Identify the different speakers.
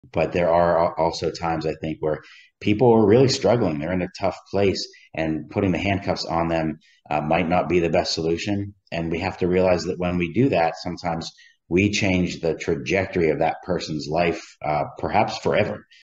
Speaker 1: But there are also times, I think, where people are really struggling. They're in a tough place, and putting the handcuffs on them might not be the best solution. And we have to realize that when we do that, sometimes we change the trajectory of that person's life, perhaps forever.